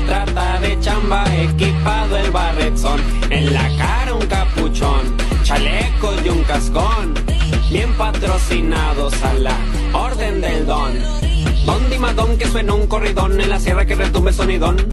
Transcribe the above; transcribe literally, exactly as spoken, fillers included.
trata de chamba, equipado el barretzón, en la cara un capuchón, chalecos y un cascón, bien patrocinados a la orden del don. Don Dimadón, que suena un corridón, en la sierra que retumbe el sonidón.